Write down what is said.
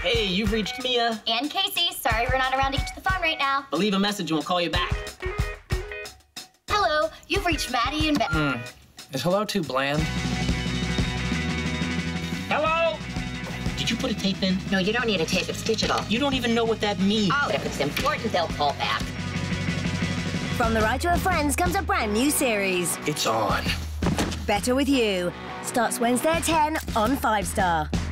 Hey, you've reached Mia. And Casey. Sorry we're not around to get to the phone right now. I'll leave a message and we'll call you back. Hello, you've reached Maddie and Beth. Is hello too bland? Hello? Did you put a tape in? No, you don't need a tape. It's digital. You don't even know what that means. Oh, if it's important, they'll call back. From the writer of Friends comes a brand new series. It's on. Better With You. Starts Wednesday at 10 on 5 Star.